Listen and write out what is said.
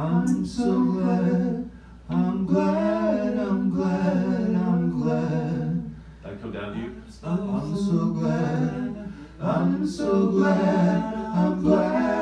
I'm so glad, I'm glad, I'm glad, I'm glad. That come down to you? I'm so glad, I'm so glad, I'm glad.